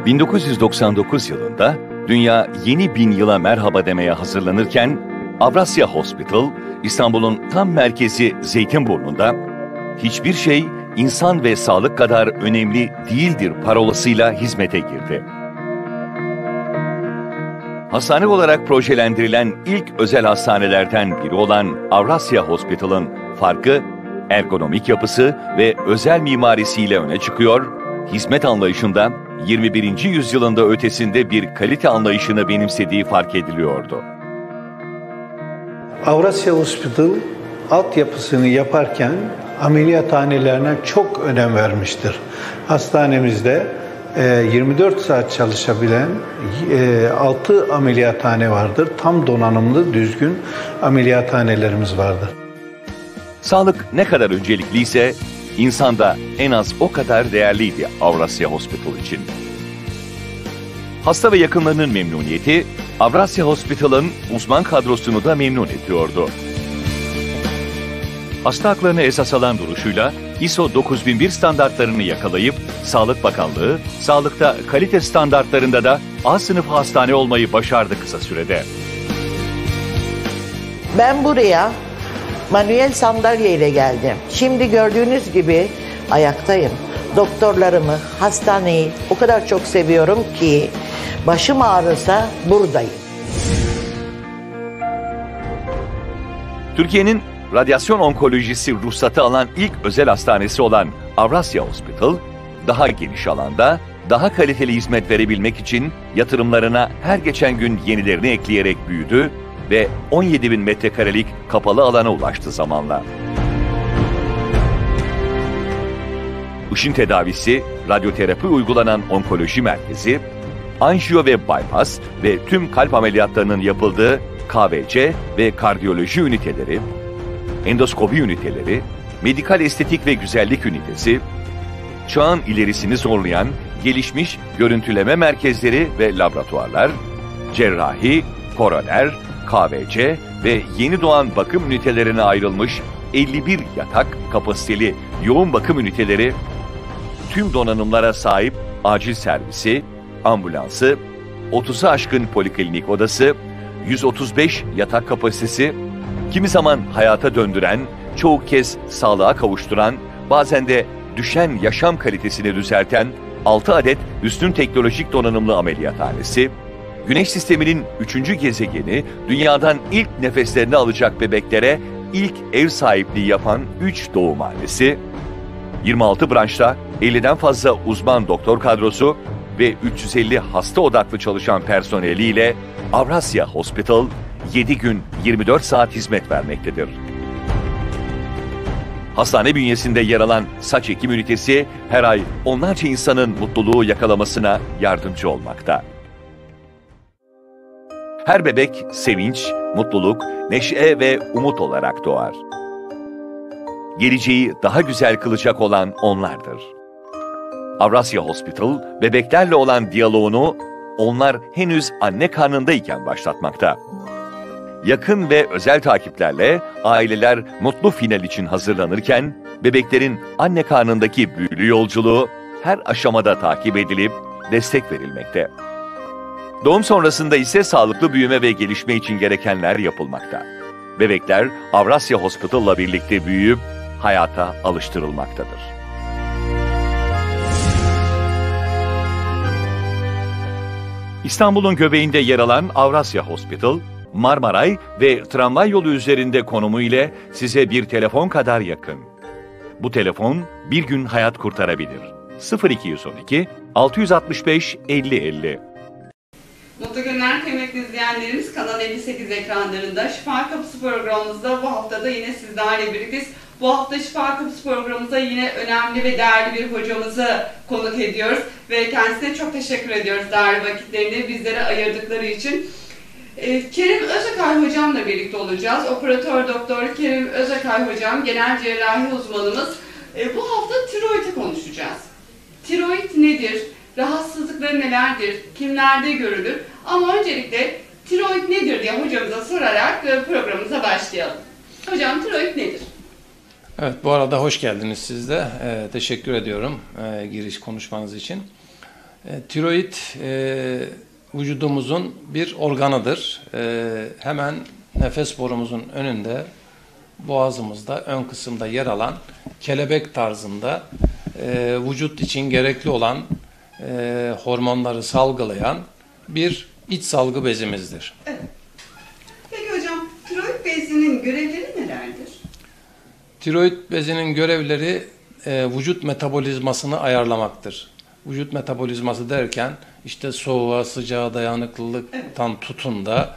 1999 yılında dünya yeni 1000 yıla merhaba demeye hazırlanırken Avrasya Hospital, İstanbul'un tam merkezi Zeytinburnu'nda hiçbir şey insan ve sağlık kadar önemli değildir parolasıyla hizmete girdi. Hastane olarak projelendirilen ilk özel hastanelerden biri olan Avrasya Hospital'ın farkı, ergonomik yapısı ve özel mimarisiyle öne çıkıyor, hizmet anlayışında 21. yüzyılında ötesinde bir kalite anlayışını benimsediği fark ediliyordu. Avrasya Hospital altyapısını yaparken ameliyathanelerine çok önem vermiştir. Hastanemizde 24 saat çalışabilen 6 ameliyathane vardır. Tam donanımlı, düzgün ameliyathanelerimiz vardır. Sağlık ne kadar öncelikliyse, insan da en az o kadar değerliydi Avrasya Hospital için. Hasta ve yakınlarının memnuniyeti, Avrasya Hospital'ın uzman kadrosunu da memnun ediyordu. Hasta haklarını esas alan duruşuyla ISO 9001 standartlarını yakalayıp Sağlık Bakanlığı, sağlıkta kalite standartlarında da A sınıfı hastane olmayı başardı kısa sürede. Ben buraya manuel sandalyeyle geldim. Şimdi gördüğünüz gibi ayaktayım. Doktorlarımı, hastaneyi o kadar çok seviyorum ki başım ağrırsa buradayım. Türkiye'nin radyasyon onkolojisi ruhsatı alan ilk özel hastanesi olan Avrasya Hospital, daha geniş alanda, daha kaliteli hizmet verebilmek için yatırımlarına her geçen gün yenilerini ekleyerek büyüdü ve 17.000 metrekarelik kapalı alana ulaştı zamanla. Işın tedavisi, radyoterapi uygulanan onkoloji merkezi, anjiyo ve bypass ve tüm kalp ameliyatlarının yapıldığı KVC ve kardiyoloji üniteleri, endoskopi üniteleri, medikal estetik ve güzellik ünitesi, çağın ilerisini zorlayan gelişmiş görüntüleme merkezleri ve laboratuvarlar, cerrahi, koroner, KVC ve yeni doğan bakım ünitelerine ayrılmış 51 yatak kapasiteli yoğun bakım üniteleri, tüm donanımlara sahip acil servisi, ambulansı, 30'u aşkın poliklinik odası, 135 yatak kapasitesi, kimi zaman hayata döndüren, çoğu kez sağlığa kavuşturan, bazen de düşen yaşam kalitesini düzelten 6 adet üstün teknolojik donanımlı ameliyathanesi, Güneş sisteminin 3. gezegeni, dünyadan ilk nefeslerini alacak bebeklere ilk ev sahipliği yapan 3 doğumhanesi, 26 branşta 50'den fazla uzman doktor kadrosu ve 350 hasta odaklı çalışan personeliyle Avrasya Hospital 7 gün 24 saat hizmet vermektedir. Hastane bünyesinde yer alan saç ekim ünitesi her ay onlarca insanın mutluluğu yakalamasına yardımcı olmakta. Her bebek sevinç, mutluluk, neşe ve umut olarak doğar. Geleceği daha güzel kılacak olan onlardır. Avrasya Hospital, bebeklerle olan diyaloğunu onlar henüz anne karnındayken başlatmakta. Yakın ve özel takiplerle aileler mutlu final için hazırlanırken, bebeklerin anne karnındaki büyülü yolculuğu her aşamada takip edilip destek verilmekte. Doğum sonrasında ise sağlıklı büyüme ve gelişme için gerekenler yapılmakta. Bebekler Avrasya Hospital'la birlikte büyüyüp hayata alıştırılmaktadır. İstanbul'un göbeğinde yer alan Avrasya Hospital, Marmaray ve tramvay yolu üzerinde konumu ile size bir telefon kadar yakın. Bu telefon bir gün hayat kurtarabilir. 0212 665 50 50. Mutlu günler kıymetli izleyenlerimiz. Kanal 58 ekranlarında Şifa Kapısı programımızda bu haftada yine sizlerle birlikteyiz. Bu hafta Şifa Kapısı programımıza yine önemli ve değerli bir hocamızı konuk ediyoruz. Ve kendisine çok teşekkür ediyoruz değerli vakitlerini bizlere ayırdıkları için. Kerim Özakay hocamla birlikte olacağız. Operatör Doktor Kerim Özakay hocam, genel cerrahi uzmanımız. Bu hafta tiroidi konuşacağız. Tiroid nedir? Rahatsızlıkları nelerdir? Kimlerde görülür? Ama öncelikle tiroid nedir diye hocamıza sorarak programımıza başlayalım. Hocam tiroid nedir? Evet, bu arada hoş geldiniz siz de. Teşekkür ediyorum giriş konuşmanız için. Tiroid vücudumuzun bir organıdır. Hemen nefes borumuzun önünde, boğazımızda, ön kısımda yer alan kelebek tarzında vücut için gerekli olan hormonları salgılayan bir iç salgı bezimizdir. Evet. Peki hocam, tiroid bezinin görevleri nelerdir? Tiroid bezinin görevleri vücut metabolizmasını ayarlamaktır. Vücut metabolizması derken işte soğuğa, sıcağa dayanıklılıktan tutun da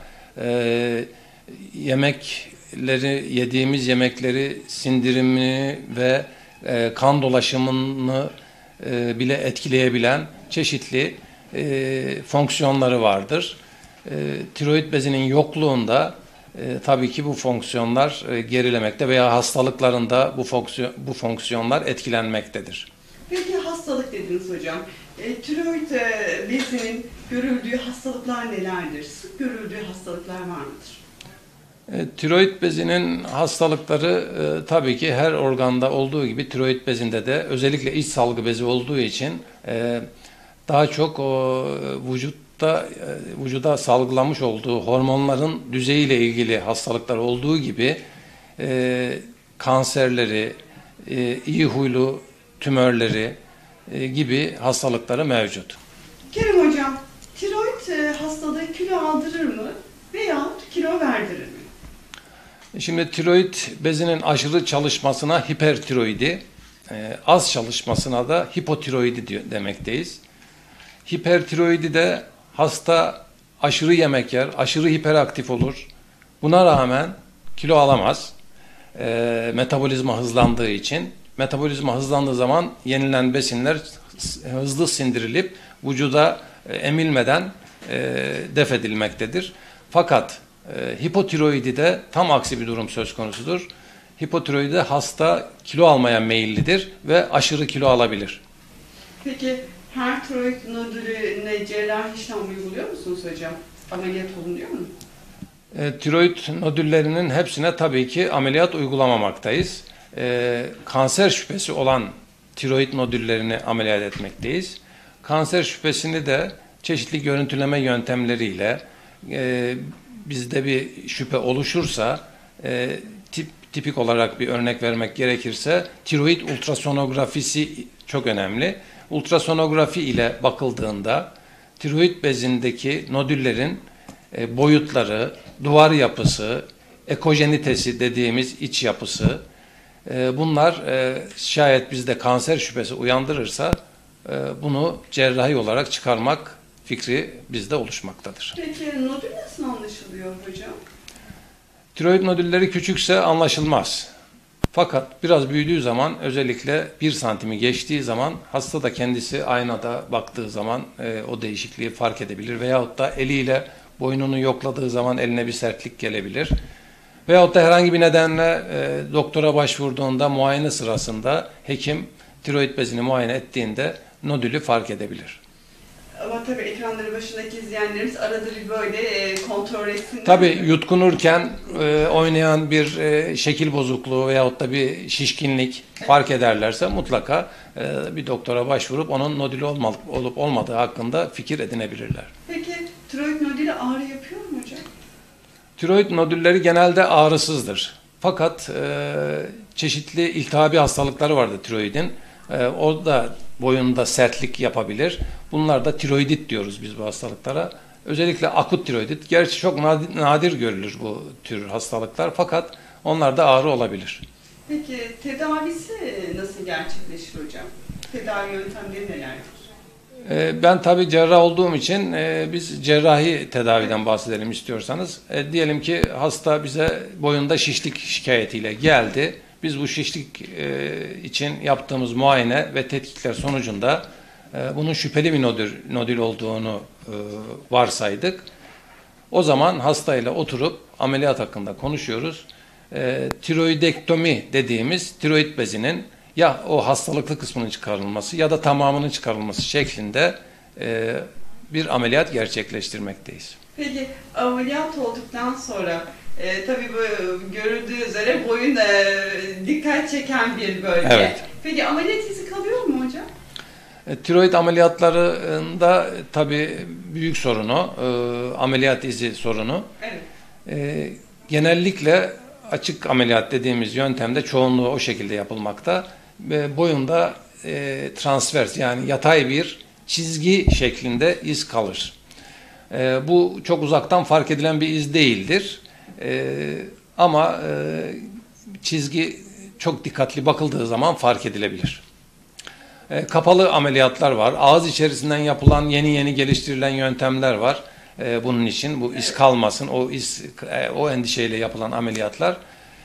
yediğimiz yemekleri sindirimini ve kan dolaşımını bile etkileyebilen çeşitli fonksiyonları vardır. Tiroid bezinin yokluğunda tabii ki bu fonksiyonlar gerilemekte veya hastalıklarında bu fonksiyonlar etkilenmektedir. Peki hastalık dediniz hocam. Tiroid bezinin görüldüğü hastalıklar nelerdir? Sık görüldüğü hastalıklar var mıdır? Tiroid bezinin hastalıkları tabii ki her organda olduğu gibi tiroid bezinde de özellikle iç salgı bezi olduğu için daha çok vücuda salgılamış olduğu hormonların düzeyiyle ilgili hastalıklar olduğu gibi kanserleri, iyi huylu tümörleri gibi hastalıkları mevcut. Kerem hocam, tiroid hastalığı kilo aldırır mı veya kilo verdirir mi? Şimdi tiroid bezinin aşırı çalışmasına hipertiroidi, az çalışmasına da hipotiroidi demekteyiz. Hipertiroidi de hasta aşırı yemek yer, aşırı hiperaktif olur. Buna rağmen kilo alamaz. Metabolizma hızlandığı için. Metabolizma hızlandığı zaman yenilen besinler hızlı sindirilip vücuda emilmeden def edilmektedir. Fakat hipotiroidide tam aksi bir durum söz konusudur. Hipotiroidide hasta kilo almaya meyillidir ve aşırı kilo alabilir. Peki her tiroid nodülüne cerrahi işlem uyguluyor musunuz hocam? Ameliyat olunuyor mu? Tiroid nodüllerinin hepsine tabii ki ameliyat uygulamamaktayız. Kanser şüphesi olan tiroid nodüllerini ameliyat etmekteyiz. Kanser şüphesini de çeşitli görüntüleme yöntemleriyle bizde bir şüphe oluşursa tipik olarak bir örnek vermek gerekirse tiroid ultrasonografisi çok önemli. Ultrasonografi ile bakıldığında tiroid bezindeki nodüllerin boyutları, duvar yapısı, ekojenitesi dediğimiz iç yapısı, bunlar şayet bizde kanser şüphesi uyandırırsa bunu cerrahi olarak çıkarmak fikri bizde oluşmaktadır. Peki nodül nasıl anlaşılıyor hocam? Tiroid nodülleri küçükse anlaşılmaz. Fakat biraz büyüdüğü zaman, özellikle 1 santimi geçtiği zaman hasta da kendisi aynada baktığı zaman o değişikliği fark edebilir. Veyahut da eliyle boynunu yokladığı zaman eline bir sertlik gelebilir. Veyahut da herhangi bir nedenle doktora başvurduğunda muayene sırasında hekim tiroid bezini muayene ettiğinde nodülü fark edebilir. Ama tabii ekranları başındaki izleyenlerimiz arada bir böyle kontrol etsinler. Tabii yutkunurken oynayan bir şekil bozukluğu veyahut da bir şişkinlik fark ederlerse mutlaka bir doktora başvurup onun nodülü olup olmadığı hakkında fikir edinebilirler. Peki tiroid nodülü ağrı yapıyor mu hocam? Tiroid nodülleri genelde ağrısızdır. Fakat çeşitli iltihabi hastalıkları vardır tiroidin. O da boyunda sertlik yapabilir. Bunlar da tiroidit diyoruz biz bu hastalıklara. Özellikle akut tiroidit. Gerçi çok nadir görülür bu tür hastalıklar. Fakat onlarda ağrı olabilir. Peki tedavisi nasıl gerçekleşir hocam? Tedavi yöntemleri nelerdir? Ben tabii cerrah olduğum için biz cerrahi tedaviden bahsedelim istiyorsanız. Diyelim ki hasta bize boyunda şişlik şikayetiyle geldi. Biz bu şişlik için yaptığımız muayene ve tetkikler sonucunda bunun şüpheli bir nodül olduğunu varsaydık. O zaman hastayla oturup ameliyat hakkında konuşuyoruz. Tiroidektomi dediğimiz tiroid bezinin ya o hastalıklı kısmının çıkarılması ya da tamamının çıkarılması şeklinde bir ameliyat gerçekleştirmekteyiz. Peki ameliyat olduktan sonra tabii bu görüldüğü üzere boyun dikkat çeken bir bölge. Evet. Peki ameliyat izi kalıyor mu hocam? Tiroid ameliyatlarında tabii büyük sorunu, ameliyat izi sorunu. Evet. Genellikle açık ameliyat dediğimiz yöntemde çoğunluğu o şekilde yapılmakta. Boyunda transvers yani yatay bir çizgi şeklinde iz kalır. Bu çok uzaktan fark edilen bir iz değildir. Ama çizgi çok dikkatli bakıldığı zaman fark edilebilir. Kapalı ameliyatlar var. Ağız içerisinden yapılan yeni geliştirilen yöntemler var. Bunun için bu iz kalmasın, o endişeyle yapılan ameliyatlar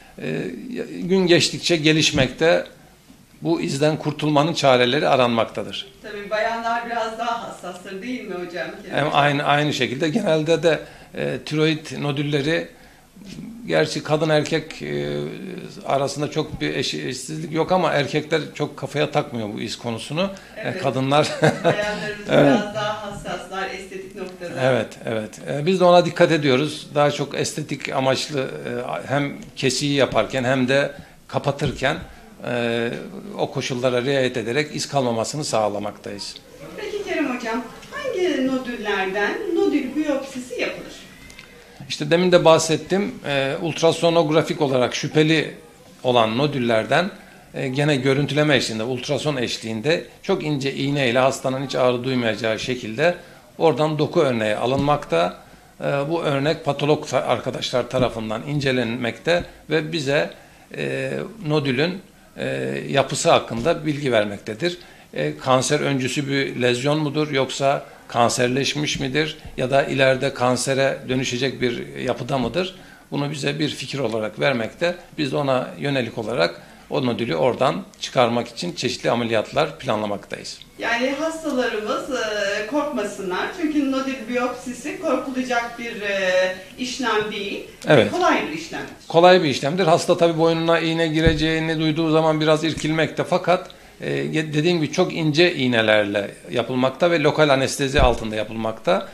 gün geçtikçe gelişmekte. Bu izden kurtulmanın çareleri aranmaktadır. Tabii bayanlar biraz daha hassastır değil mi hocam? Aynı şekilde genelde de tiroid nodülleri, gerçi kadın erkek arasında çok bir eşitsizlik yok ama erkekler çok kafaya takmıyor bu iz konusunu. Evet. Kadınlar bayanlarımız biraz daha hassaslar estetik noktada. Evet. Biz de ona dikkat ediyoruz. Daha çok estetik amaçlı hem kesiyi yaparken hem de kapatırken o koşullara riayet ederek iz kalmamasını sağlamaktayız. Peki Kerem hocam, hangi nodüllerden nodül biyopsisi yapılır? İşte demin de bahsettim. Ultrasonografik olarak şüpheli olan nodüllerden gene görüntüleme eşliğinde, ultrason eşliğinde çok ince iğne ile hastanın hiç ağrı duymayacağı şekilde oradan doku örneği alınmakta. Bu örnek patolog arkadaşlar tarafından incelenmekte ve bize nodülün yapısı hakkında bilgi vermektedir. Kanser öncüsü bir lezyon mudur yoksa kanserleşmiş midir ya da ileride kansere dönüşecek bir yapıda mıdır? Bunu bize bir fikir olarak vermekte. Biz de ona yönelik olarak o nodülü oradan çıkarmak için çeşitli ameliyatlar planlamaktayız. Yani hastalarımız korkmasınlar çünkü nodül biyopsisi korkulacak bir işlem değil. Evet. Kolay bir işlemdir. Kolay bir işlemdir. Hasta tabii boynuna iğne gireceğini duyduğu zaman biraz irkilmekte fakat dediğim gibi çok ince iğnelerle yapılmakta ve lokal anestezi altında yapılmakta.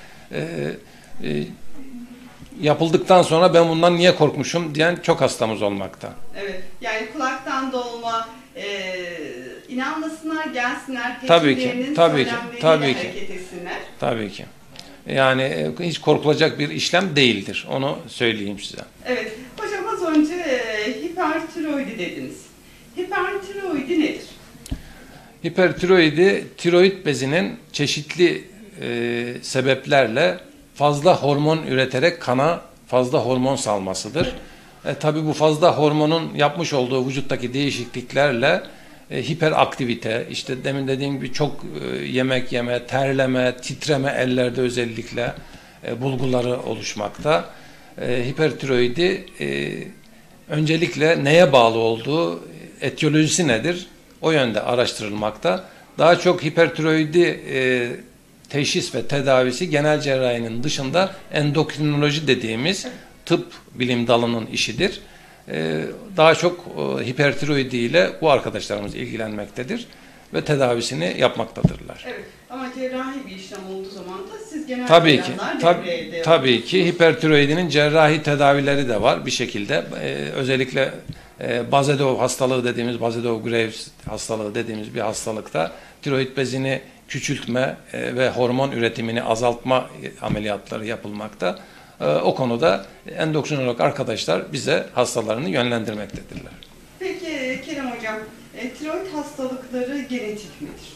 Yapıldıktan sonra ben bundan niye korkmuşum diyen çok hastamız olmakta. Evet. Yani kulaktan dolma inanmasınlar, gelsinler, Tabii ki, hekimlerinin tabii ki, söylemleriyle tabii ki. hareket etsinler. Tabii ki. Yani hiç korkulacak bir işlem değildir. Onu söyleyeyim size. Evet. Hocam az önce hipertiroidi dediniz. Hipertiroidi nedir? Hipertiroidi, tiroid bezinin çeşitli sebeplerle fazla hormon üreterek kana fazla hormon salmasıdır. Tabii bu fazla hormonun yapmış olduğu vücuttaki değişikliklerle hiperaktivite, işte demin dediğim gibi çok yemek yeme, terleme, titreme ellerde özellikle bulguları oluşmakta. Hipertiroidi öncelikle neye bağlı olduğu, etiyolojisi nedir? O yönde araştırılmakta. Daha çok hipertiroidi teşhis ve tedavisi genel cerrahinin dışında endokrinoloji dediğimiz tıp bilim dalının işidir. Daha çok hipertiroidi ile bu arkadaşlarımız ilgilenmektedir ve tedavisini yapmaktadırlar. Evet. Ama cerrahi bir işlem olduğu zaman da siz genel Tabii ki, devreye tabii ki hipertiroidinin cerrahi tedavileri de var bir şekilde. Özellikle Bazedov hastalığı dediğimiz, Bazedov-Graves hastalığı dediğimiz bir hastalıkta tiroid bezini küçültme ve hormon üretimini azaltma ameliyatları yapılmakta. O konuda endokrinolog arkadaşlar bize hastalarını yönlendirmektedirler. Peki Kerem hocam, tiroid hastalıkları genetik midir?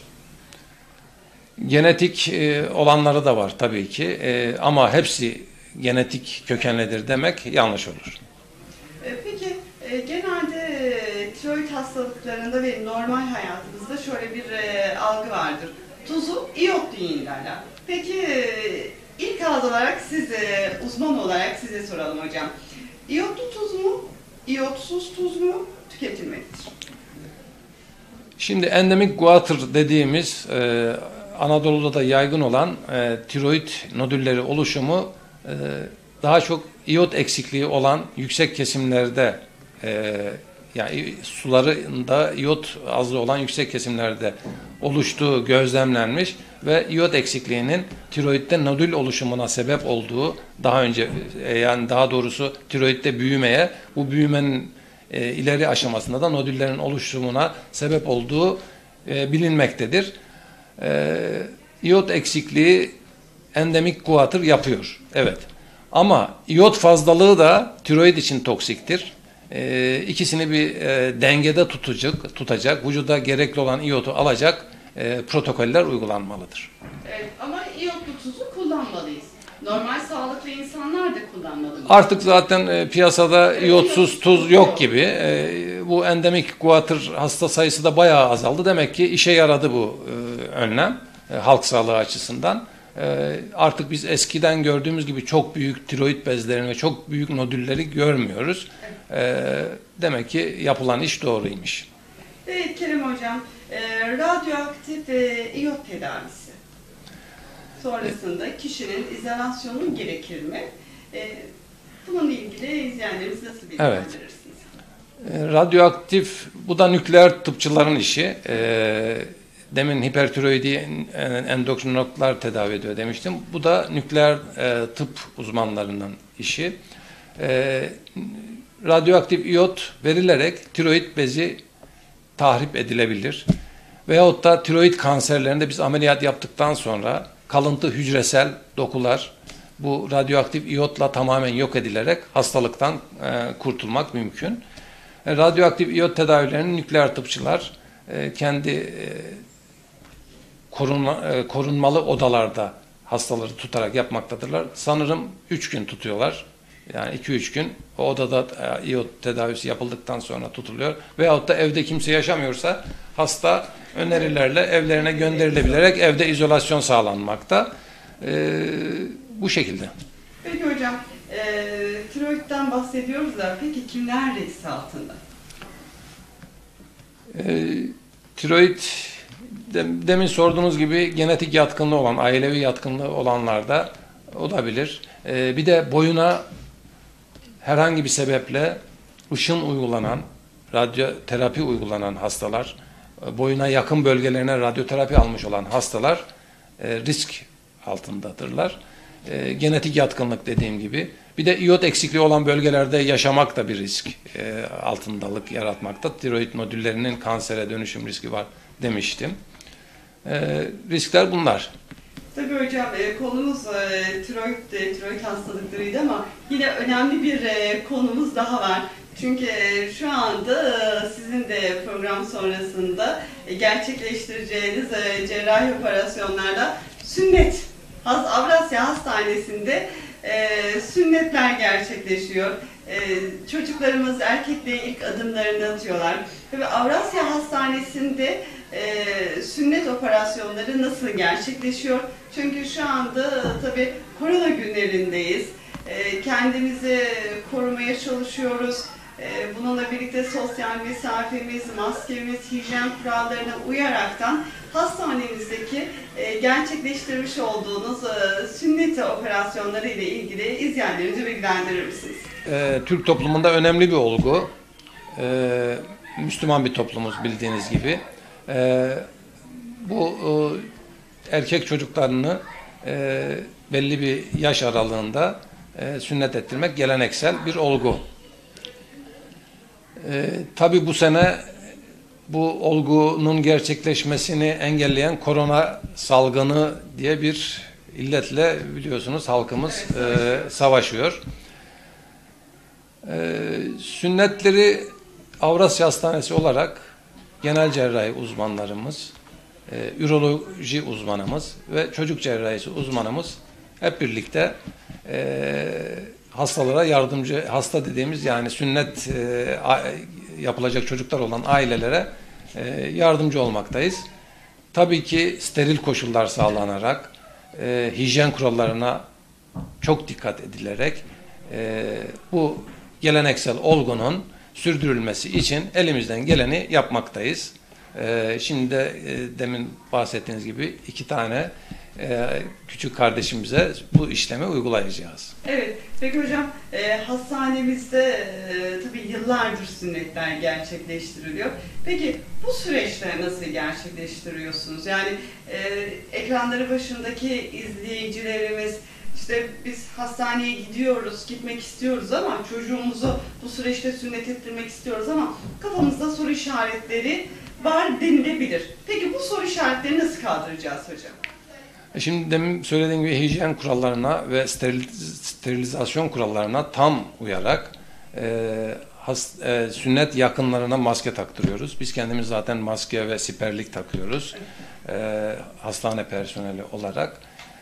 Genetik olanları da var tabii ki ama hepsi genetik kökenlidir demek yanlış olur. Peki genelde tiroid hastalıklarında ve normal hayatımızda şöyle bir algı vardır. Tuzu iyot deyin derler. Peki ilk ağız olarak size, uzman olarak size soralım hocam. İyotlu tuz mu, iyotsuz tuz mu tüketilmelidir? Şimdi endemic goiter dediğimiz Anadolu'da da yaygın olan tiroid nodülleri oluşumu daha çok iyot eksikliği olan yüksek kesimlerde yani sularında iyot azlığı olan yüksek kesimlerde oluştuğu gözlemlenmiş ve iyot eksikliğinin tiroidde nodül oluşumuna sebep olduğu daha önce yani daha doğrusu tiroidde büyümeye, bu büyümenin ileri aşamasında da nodüllerin oluşumuna sebep olduğu bilinmektedir. İyot eksikliği endemik guatr yapıyor. Evet. Ama iyot fazlalığı da tiroid için toksiktir. İkisini bir dengede tutacak, vücuda gerekli olan iyotu alacak protokoller uygulanmalıdır. Evet, ama iyotlu tuzu kullanmalıyız. Normal sağlıklı insanlar da kullanmalı. Artık zaten piyasada iyotsuz tuz yok gibi. Bu endemik guatr hasta sayısı da bayağı azaldı. Demek ki işe yaradı bu önlem halk sağlığı açısından. Artık biz eskiden gördüğümüz gibi çok büyük tiroid bezlerini ve çok büyük nodülleri görmüyoruz. Demek ki yapılan iş doğruymuş. Evet Kerem Hocam, radyoaktif iyot tedavisi sonrasında kişinin izolasyonu gerekir mi? Bununla ilgili izleyenlerimiz nasıl bilgilendirirsiniz? Radyoaktif, bu da nükleer tıpçıların işi. Demin hipertiroidi endokrinologlar tedavi ediyor demiştim. Bu da nükleer tıp uzmanlarının işi. Radyoaktif iyot verilerek tiroid bezi tahrip edilebilir. Veyahut da tiroid kanserlerinde biz ameliyat yaptıktan sonra kalıntı hücresel dokular bu radyoaktif iyotla tamamen yok edilerek hastalıktan kurtulmak mümkün. Radyoaktif iyot tedavilerini nükleer tıpçılar kendi korunmalı odalarda hastaları tutarak yapmaktadırlar. Sanırım 3 gün tutuyorlar. Yani 2-3 gün o odada iyot tedavisi yapıldıktan sonra tutuluyor. Veyahut da evde kimse yaşamıyorsa hasta önerilerle evlerine gönderilebilerek evde izolasyon sağlanmakta. Bu şekilde. Peki hocam, tiroidden bahsediyoruz da peki kimler risk altında? Tiroid demin sorduğunuz gibi genetik yatkınlığı olan, ailevi yatkınlığı olanlarda olabilir. Bir de boyuna herhangi bir sebeple ışın uygulanan, radyoterapi uygulanan hastalar, boyuna yakın bölgelerine radyoterapi almış olan hastalar risk altındadırlar. Genetik yatkınlık dediğim gibi. Bir de iyot eksikliği olan bölgelerde yaşamak da bir risk altındalık yaratmakta. Tiroid nodüllerinin kansere dönüşüm riski var demiştim. Riskler bunlar. Tabii hocam konumuz tiroid hastalıklarıydı ama yine önemli bir konumuz daha var. Çünkü şu anda sizin de program sonrasında gerçekleştireceğiniz cerrahi operasyonlarda sünnet, Avrasya Hastanesi'nde sünnetler gerçekleşiyor. Çocuklarımız erkekliğe ilk adımlarını atıyorlar. Tabii Avrasya Hastanesi'nde sünnet operasyonları nasıl gerçekleşiyor? Çünkü şu anda tabii korona günlerindeyiz. Kendimizi korumaya çalışıyoruz. Bununla birlikte sosyal mesafemiz, maskemiz, hijyen kurallarına uyaraktan hastanemizdeki gerçekleştirmiş olduğunuz sünnet operasyonları ile ilgili izleyenlerimizi bilgilendirir misiniz? Türk toplumunda önemli bir olgu. Müslüman bir toplumuz bildiğiniz gibi. Bu erkek çocuklarını belli bir yaş aralığında sünnet ettirmek geleneksel bir olgu. Tabii bu sene bu olgunun gerçekleşmesini engelleyen korona salgını diye bir illetle biliyorsunuz halkımız savaşıyor. Sünnetleri Avrasya Hastanesi olarak genel cerrahi uzmanlarımız, üroloji uzmanımız ve çocuk cerrahisi uzmanımız hep birlikte hastalara yardımcı, hasta dediğimiz yani sünnet yapılacak çocuklar olan ailelere yardımcı olmaktayız. Tabii ki steril koşullar sağlanarak, hijyen kurallarına çok dikkat edilerek bu geleneksel olgunun sürdürülmesi için elimizden geleni yapmaktayız. Şimdi de demin bahsettiğiniz gibi 2 tane küçük kardeşimize bu işlemi uygulayacağız. Evet, peki hocam hastanemizde tabii yıllardır sünnetler gerçekleştiriliyor. Peki bu süreçte nasıl gerçekleştiriyorsunuz? Yani ekranları başındaki izleyicilerimiz işte biz hastaneye gidiyoruz, gitmek istiyoruz ama çocuğumuzu bu süreçte sünnet ettirmek istiyoruz ama kafamızda soru işaretleri var denilebilir. Peki bu soru işaretlerini nasıl kaldıracağız hocam? Şimdi demin söylediğim gibi hijyen kurallarına ve sterilizasyon kurallarına tam uyarak sünnet yakınlarına maske taktırıyoruz. Biz kendimiz zaten maske ve siperlik takıyoruz. Hastane personeli olarak.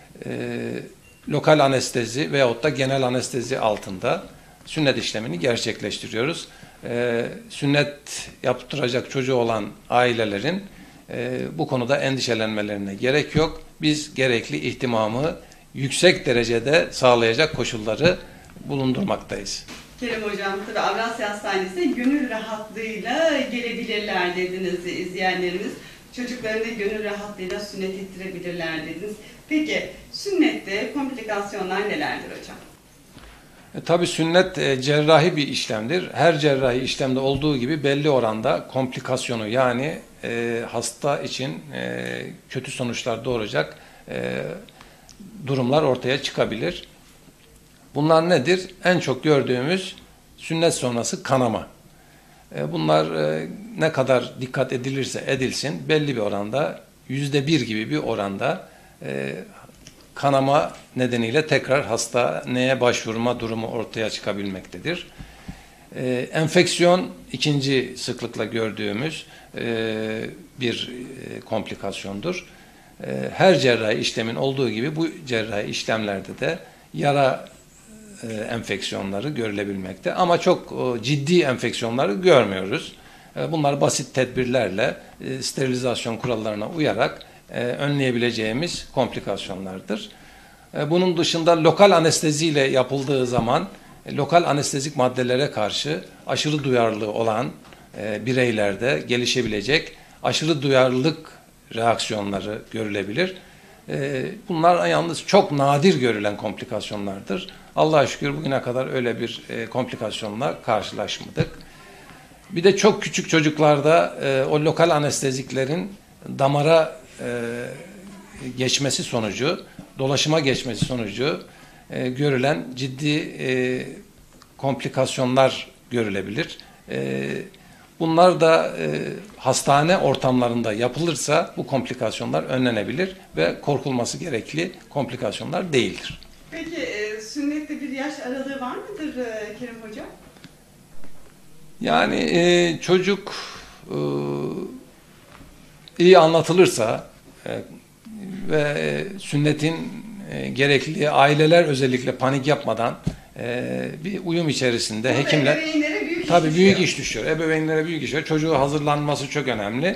Lokal anestezi veyahut da genel anestezi altında sünnet işlemini gerçekleştiriyoruz. Sünnet yaptıracak çocuğu olan ailelerin bu konuda endişelenmelerine gerek yok. Biz gerekli ihtimamı yüksek derecede sağlayacak koşulları bulundurmaktayız. Kerim Hocam, tabii Avrasya Hastanesi'ne gönül rahatlığıyla gelebilirler dediniz izleyenlerimiz. Çocuklarını gönül rahatlığıyla sünnet ettirebilirler dediniz. Peki sünnette komplikasyonlar nelerdir hocam? Tabii sünnet cerrahi bir işlemdir. Her cerrahi işlemde olduğu gibi belli oranda komplikasyonu yani hasta için kötü sonuçlar doğuracak durumlar ortaya çıkabilir. Bunlar nedir? En çok gördüğümüz sünnet sonrası kanama. Bunlar ne kadar dikkat edilirse edilsin belli bir oranda %1 gibi bir oranda kanama nedeniyle tekrar hastaneye başvurma durumu ortaya çıkabilmektedir. Enfeksiyon ikinci sıklıkla gördüğümüz bir komplikasyondur. Her cerrahi işlemin olduğu gibi bu cerrahi işlemlerde de yara enfeksiyonları görülebilmekte. Ama çok ciddi enfeksiyonları görmüyoruz. Bunlar basit tedbirlerle sterilizasyon kurallarına uyarak önleyebileceğimiz komplikasyonlardır. Bunun dışında lokal anesteziyle yapıldığı zaman lokal anestezik maddelere karşı aşırı duyarlılığı olan bireylerde gelişebilecek aşırı duyarlılık reaksiyonları görülebilir. Bunlar yalnız çok nadir görülen komplikasyonlardır. Allah'a şükür bugüne kadar öyle bir komplikasyonla karşılaşmadık. Bir de çok küçük çocuklarda o lokal anesteziklerin damara geçmesi sonucu, dolaşıma geçmesi sonucu görülen ciddi komplikasyonlar görülebilir. Bunlar da hastane ortamlarında yapılırsa bu komplikasyonlar önlenebilir ve korkulması gerekli komplikasyonlar değildir. Peki sünnette bir yaş aralığı var mıdır Kerim Hocam? Yani çocuk iyi anlatılırsa ve sünnetin gerekli aileler özellikle panik yapmadan bir uyum içerisinde hekimler büyük iş düşüyor. Ebeveynlere büyük iş düşüyor. Çocuğu hazırlanması çok önemli.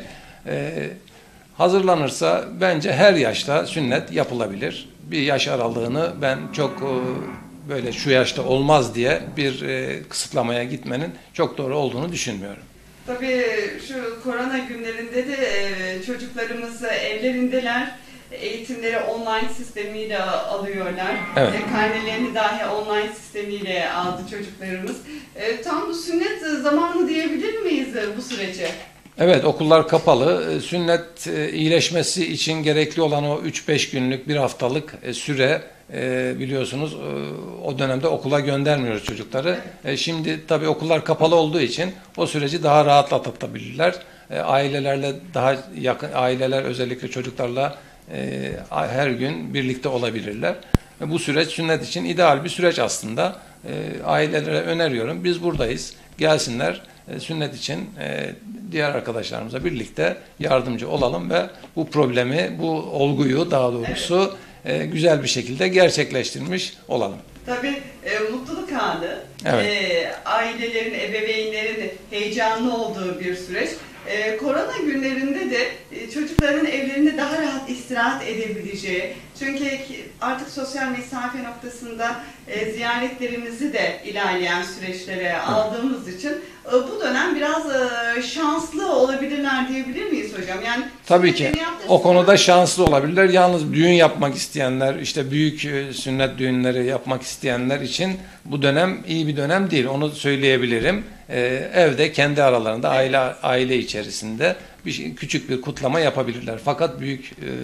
Hazırlanırsa bence her yaşta sünnet yapılabilir. Bir yaş aralığını ben çok böyle şu yaşta olmaz diye bir kısıtlamaya gitmenin çok doğru olduğunu düşünmüyorum. Tabii şu korona günlerinde de çocuklarımız evlerindeler. Eğitimleri online sistemiyle alıyorlar. Evet. Karnelerini dahi online sistemiyle aldı çocuklarımız. Tam bu sünnet zamanı diyebilir miyiz bu sürece? Evet, okullar kapalı. Sünnet iyileşmesi için gerekli olan o 3-5 günlük, bir haftalık süre biliyorsunuz o dönemde okula göndermiyoruz çocukları. Şimdi tabii okullar kapalı olduğu için o süreci daha rahat atlatabilirler. Ailelerle daha yakın, aileler özellikle çocuklarla her gün birlikte olabilirler. Bu süreç sünnet için ideal bir süreç aslında. Ailelere öneriyorum. Biz buradayız. Gelsinler sünnet için diğer arkadaşlarımıza birlikte yardımcı olalım ve bu problemi, bu olguyu daha doğrusu güzel bir şekilde gerçekleştirmiş olalım. Tabii mutluluk anı, evet. Ailelerin, ebeveynlerin heyecanlı olduğu bir süreç. Korona günlerinde de çocukların evlerinde daha rahat istirahat edebileceği, çünkü artık sosyal mesafe noktasında ziyaretlerimizi de ilerleyen süreçlere aldığımız için bu dönem biraz şanslı olabilirler diyebilir miyiz hocam? Yani tabii ki o konuda şanslı olabilirler. Yalnız düğün yapmak isteyenler, işte büyük sünnet düğünleri yapmak isteyenler için bu dönem iyi bir dönem değil. Onu söyleyebilirim. Evde kendi aralarında aile içerisinde küçük bir kutlama yapabilirler. Fakat büyük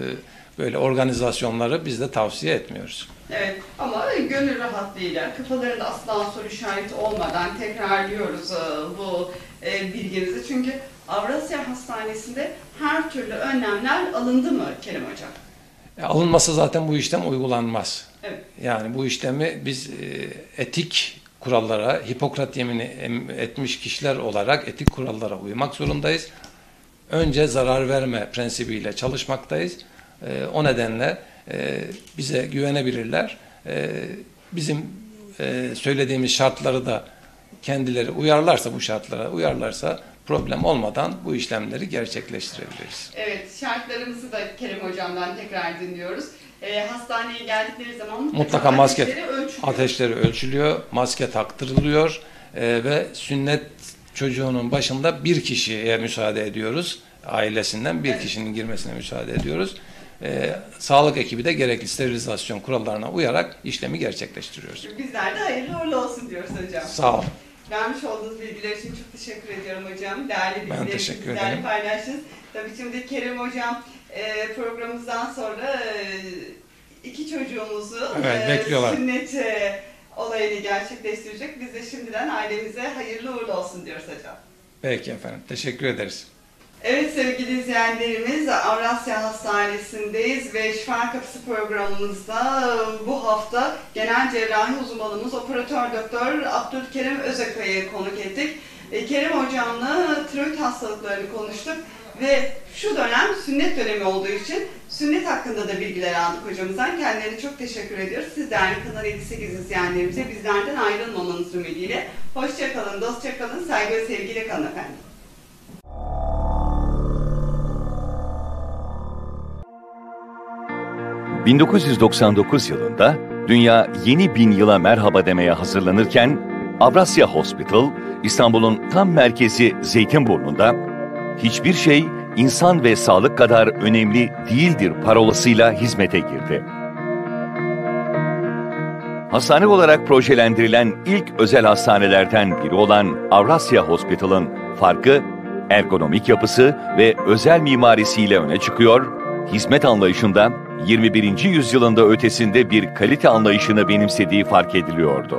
böyle organizasyonları biz de tavsiye etmiyoruz. Evet, ama gönül rahatlığıyla, kafalarında asla soru işareti olmadan tekrarlıyoruz bu bilginizi. Çünkü Avrasya Hastanesi'nde her türlü önlemler alındı mı Kerim Hocam? Alınmasa zaten bu işlem uygulanmaz. Evet. Yani bu işlemi biz etik kurallara, Hipokrat yemini etmiş kişiler olarak etik kurallara uymak zorundayız. Önce zarar verme prensibiyle çalışmaktayız. O nedenle bize güvenebilirler. Bizim söylediğimiz şartları da kendileri uyarlarsa, bu şartlara uyarlarsa problem olmadan bu işlemleri gerçekleştirebiliriz. Evet, şartlarımızı da Kerim Hocam'dan tekrar dinliyoruz. Hastaneye geldikleri zaman mutlaka ateşleri ölçülüyor, maske taktırılıyor ve sünnet çocuğunun başında bir kişiye müsaade ediyoruz. Ailesinden bir kişinin girmesine müsaade ediyoruz. Sağlık ekibi de gerekli sterilizasyon kurallarına uyarak işlemi gerçekleştiriyoruz. Bizler de hayırlı uğurlu olsun diyoruz hocam. Sağ olun. Vermiş olduğunuz bilgiler için çok teşekkür ediyorum hocam. Değerli bilgileri bizlerle paylaştınız. Tabii şimdi Kerim Hocam programımızdan sonra iki çocuğumuzu sünnet olayını gerçekleştirecek. Biz de şimdiden ailemize hayırlı uğurlu olsun diyoruz hocam. Peki efendim. Teşekkür ederiz. Evet sevgili izleyenlerimiz, Avrasya Hastanesi'ndeyiz ve Şifa Kapısı programımızda bu hafta genel cerrahi uzmanımız Operatör Doktor Abdülkerim Özakay'ı konuk ettik. Kerim Hocam'la tiroid hastalıklarını konuştuk ve şu dönem sünnet dönemi olduğu için sünnet hakkında da bilgiler aldık hocamızdan. Kendilerine çok teşekkür ediyoruz. Siz değerli Kanal 58 izleyenlerimize bizlerden ayrılmamanız ümidiyle. Hoşça kalın, dostça kalın, saygı ve sevgiyle kalın efendim. ...1999 yılında dünya yeni 1000 yıla merhaba demeye hazırlanırken Avrasya Hospital, İstanbul'un tam merkezi Zeytinburnu'nda hiçbir şey insan ve sağlık kadar önemli değildir parolasıyla hizmete girdi. Hastane olarak projelendirilen ilk özel hastanelerden biri olan Avrasya Hospital'ın farkı, ergonomik yapısı ve özel mimarisiyle öne çıkıyor, hizmet anlayışında 21. yüzyılında ötesinde bir kalite anlayışını benimsediği fark ediliyordu.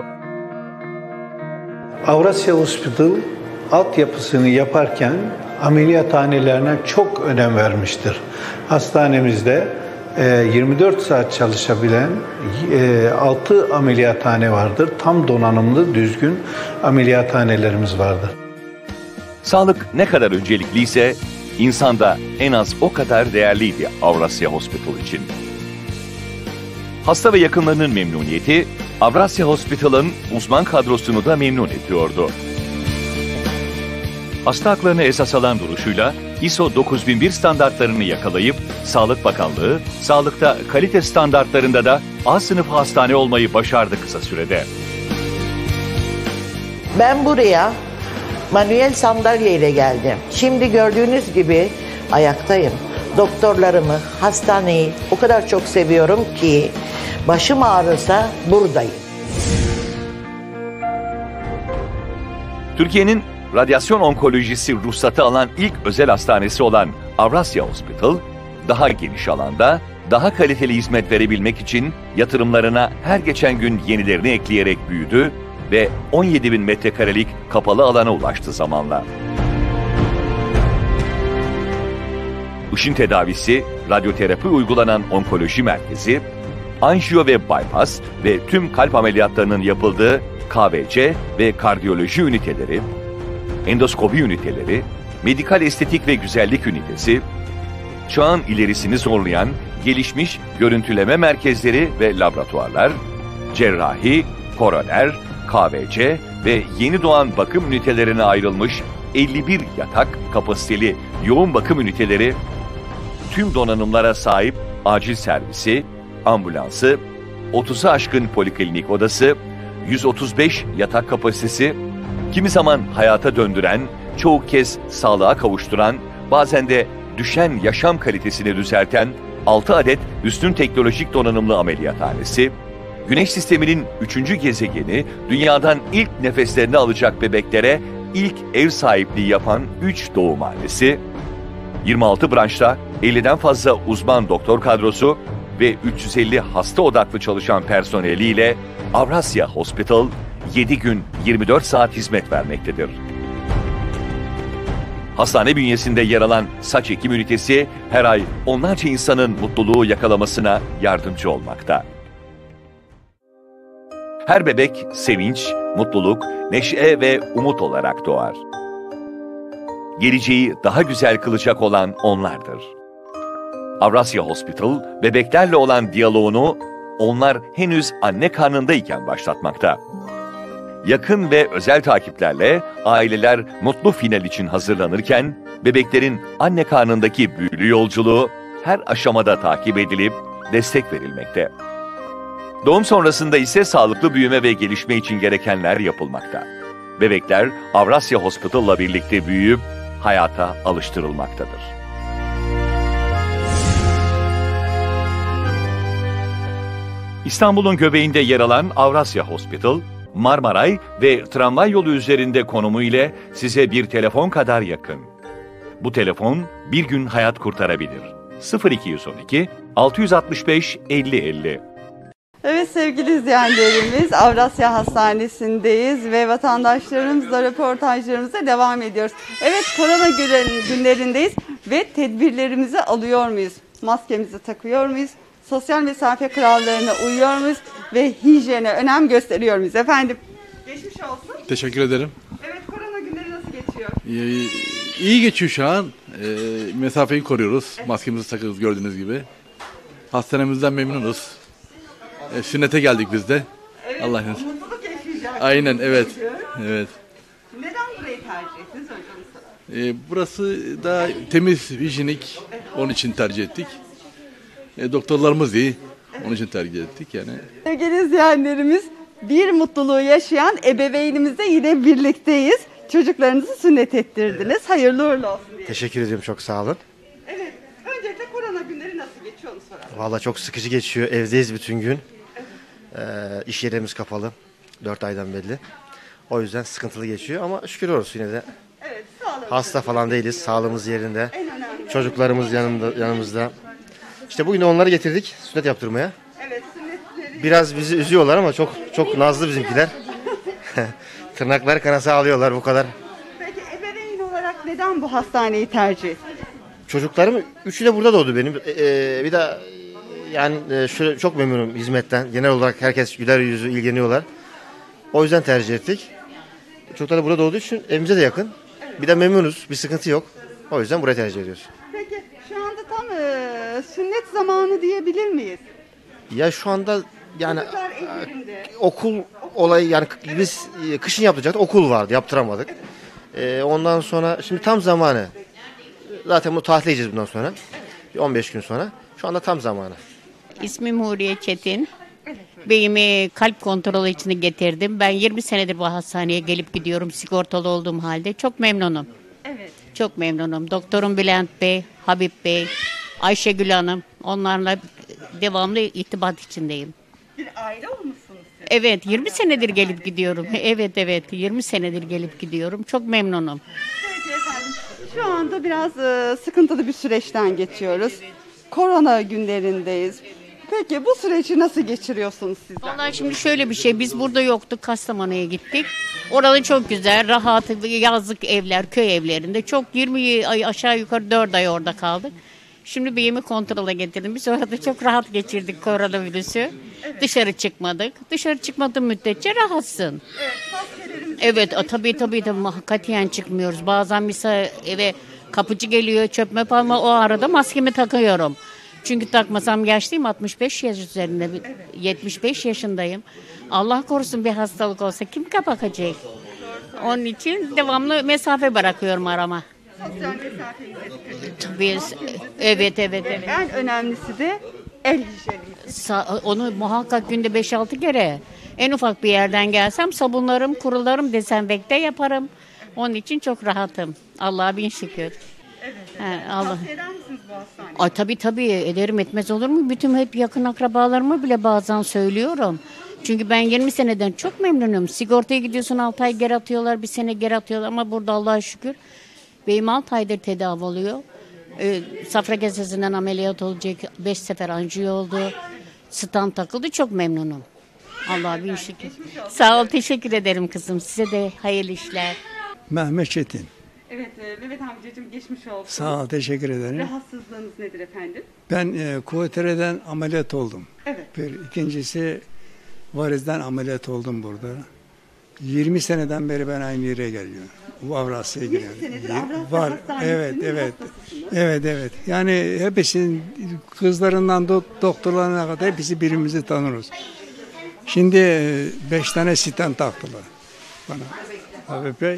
Avrasya Hospital altyapısını yaparken ameliyathanelerine çok önem vermiştir. Hastanemizde 24 saat çalışabilen 6 ameliyathane vardır. Tam donanımlı, düzgün ameliyathanelerimiz vardır. Sağlık ne kadar öncelikliyse, İnsan da en az o kadar değerliydi Avrasya Hospital için. Hasta ve yakınlarının memnuniyeti, Avrasya Hospital'ın uzman kadrosunu da memnun ediyordu. Hasta haklarını esas alan duruşuyla ISO 9001 standartlarını yakalayıp, Sağlık Bakanlığı, sağlıkta kalite standartlarında da A sınıfı hastane olmayı başardı kısa sürede. Ben buraya manuel sandalye ile geldim. Şimdi gördüğünüz gibi ayaktayım. Doktorlarımı, hastaneyi o kadar çok seviyorum ki başım ağrırsa buradayım. Türkiye'nin radyasyon onkolojisi ruhsatı alan ilk özel hastanesi olan Avrasya Hospital, daha geniş alanda, daha kaliteli hizmet verebilmek için yatırımlarına her geçen gün yenilerini ekleyerek büyüdü ve 17.000 metrekarelik kapalı alana ulaştı zamanla. Işın tedavisi, radyoterapi uygulanan onkoloji merkezi, anjiyo ve bypass ve tüm kalp ameliyatlarının yapıldığı KVC ve kardiyoloji üniteleri, endoskopi üniteleri, medikal estetik ve güzellik ünitesi, çağın ilerisini zorlayan gelişmiş görüntüleme merkezleri ve laboratuvarlar, cerrahi, koroner, KVC ve yeni doğan bakım ünitelerine ayrılmış 51 yatak kapasiteli yoğun bakım üniteleri, tüm donanımlara sahip acil servisi, ambulansı, 30'u aşkın poliklinik odası, 135 yatak kapasitesi, kimi zaman hayata döndüren, çoğu kez sağlığa kavuşturan, bazen de düşen yaşam kalitesini düzelten 6 adet üstün teknolojik donanımlı ameliyathanesi, Güneş sisteminin 3. gezegeni, dünyadan ilk nefeslerini alacak bebeklere ilk ev sahipliği yapan 3 doğumhanesi, 26 branşta 50'den fazla uzman doktor kadrosu ve 350 hasta odaklı çalışan personeliyle Avrasya Hospital 7 gün 24 saat hizmet vermektedir. Hastane bünyesinde yer alan saç ekim ünitesi her ay onlarca insanın mutluluğu yakalamasına yardımcı olmakta. Her bebek sevinç, mutluluk, neşe ve umut olarak doğar. Geleceği daha güzel kılacak olan onlardır. Avrasya Hospital, bebeklerle olan diyaloğunu onlar henüz anne karnındayken başlatmakta. Yakın ve özel takiplerle aileler mutlu final için hazırlanırken, bebeklerin anne karnındaki büyülü yolculuğu her aşamada takip edilip destek verilmekte. Doğum sonrasında ise sağlıklı büyüme ve gelişme için gerekenler yapılmakta. Bebekler Avrasya Hospital'la birlikte büyüyüp hayata alıştırılmaktadır. İstanbul'un göbeğinde yer alan Avrasya Hospital, Marmaray ve tramvay yolu üzerinde konumu ile size bir telefon kadar yakın. Bu telefon bir gün hayat kurtarabilir. 0212 665 50 50. Evet sevgili izleyenlerimiz, Avrasya Hastanesi'ndeyiz ve vatandaşlarımızla röportajlarımıza devam ediyoruz. Evet, korona günlerindeyiz ve tedbirlerimizi alıyor muyuz? Maskemizi takıyor muyuz? Sosyal mesafe kurallarına uyuyor muyuz? Ve hijyene önem gösteriyor muyuz efendim? Geçmiş olsun. Teşekkür ederim. Evet, korona günleri nasıl geçiyor? İyi geçiyor şu an. Mesafeyi koruyoruz. Maskemizi takıyoruz gördüğünüz gibi. Hastanemizden memnunuz. Sünnete geldik biz de. Evet, Allah'ın. mutluluk yaşayacağız. Aynen, evet. Evet. Neden burayı tercih ettiniz hocam? Burası da temiz, hijyenik. Onun için tercih ettik. Doktorlarımız iyi. Onun için tercih ettik yani. Sevgili izleyenlerimiz, bir mutluluğu yaşayan ebeveynimizle yine birlikteyiz. Çocuklarınızı sünnet ettirdiniz. Hayırlı uğurlu olsun diye. Teşekkür ediyorum, çok sağ olun. Evet, öncelikle korona günleri nasıl geçiyor onu soralım. Vallahi çok sıkıcı geçiyor. Evdeyiz bütün gün. İş yerimiz kapalı. 4 aydan belli. O yüzden sıkıntılı geçiyor ama şükür olsun yine de. Evet, sağlıklı. Hasta falan değiliz. Sağlığımız yerinde. En önemli. Çocuklarımız yanımızda. İşte bugün de onları getirdik sünnet yaptırmaya. Evet, sünnetleri. Biraz bizi üzüyorlar ama çok nazlı bizimkiler. Tırnakları kanasa alıyorlar, bu kadar. Peki ebeveyn olarak neden bu hastaneyi tercih ettiniz? Çocuklarım üçü de burada doğdu benim. Bir de yani şöyle çok memnunum hizmetten. Genel olarak herkes güler yüzü, ilgileniyorlar. O yüzden tercih ettik. Çocuklar da burada doğduğu için evimize de yakın. Bir de memnunuz, bir sıkıntı yok. O yüzden burayı tercih ediyoruz. Peki şu anda tam sünnet zamanı diyebilir miyiz? Ya şu anda yani Çocuklar evlerinde. okul olayı, yani biz kışın yapacaktık, okul vardı, yaptıramadık. Ondan sonra şimdi tam zamanı. Zaten bu tatil edeceğiz bundan sonra. Bir 15 gün sonra. Şu anda tam zamanı. İsmim Huriye Çetin. Beyimi kalp kontrolü için getirdim. Ben 20 senedir bu hastaneye gelip gidiyorum sigortalı olduğum halde. Çok memnunum. Evet. Çok memnunum. Doktorum Bülent Bey, Habib Bey, Ayşegül Hanım. Onlarla devamlı irtibat içindeyim. Bir aile olmuşsunuz siz. Evet, 20 senedir gelip gidiyorum. Evet, 20 senedir gelip gidiyorum. Çok memnunum. Peki efendim. Şu anda biraz sıkıntılı bir süreçten geçiyoruz. Korona günlerindeyiz. Peki bu süreci nasıl geçiriyorsunuz sizler? Vallahi şimdi şöyle bir şey, biz burada yoktuk, Kastamonu'ya gittik. Orada çok güzel, rahat, yazlık evler, köy evlerinde. Çok 20 ay aşağı yukarı 4 ay orada kaldık. Şimdi beyimi kontrole getirdim. Biz orada çok rahat geçirdik koronavirüsü. Dışarı çıkmadık. Dışarı çıkmadığın müddetçe rahatsın. Evet, tabii katiyen çıkmıyoruz. Bazen mesela eve kapıcı geliyor, çöp möp alma, o arada maskemi takıyorum. Çünkü takmasam yaşlıyım, 65 yaş üzerinde, 75 yaşındayım. Allah korusun bir hastalık olsa kim bakacak? Onun için devamlı mesafe bırakıyorum arama. Sosyal mesafemize dikkat edin. Tabii, evet. En önemlisi de el hijyeni. Onu muhakkak günde 5-6 kere. En ufak bir yerden gelsem sabunlarım, kurularım, dezenfekte yaparım. Onun için çok rahatım. Allah'a bin şükür. Allah. Tavsiye eder misiniz bu hastaneyi? Tabii ederim, etmez olur mu? Bütün hep yakın akrabalarıma bile bazen söylüyorum. Çünkü ben 20 seneden çok memnunum. Sigortaya gidiyorsun 6 ay geri atıyorlar, bir sene geri atıyorlar ama burada Allah'a şükür beyim 6 aydır tedavi oluyor. Safra kesesinden ameliyat olacak. 5 sefer anjiyo oldu. Stent takıldı. Çok memnunum. Allah'a bin şükür. Sağ ol, teşekkür ederim kızım. Size de hayırlı işler. Mehmet Çetin. Evet, Mehmet amcacığım geçmiş olsun. Sağ ol, teşekkür ederim. Rahatsızlığınız nedir efendim? Ben Kuvetere'den ameliyat oldum. Evet. İkincisi varizden ameliyat oldum burada. 20 seneden beri ben aynı yere geliyorum. Bu Avrasya'ya 20 geliyorum. senedir Avrasya Var. Hastanesi'nin Evet. hastasısınız. Evet. Yani hepsinin kızlarından doktorlarına kadar hepsi birbirimizi tanırız. Şimdi 5 tane stent taktılar bana. ABP.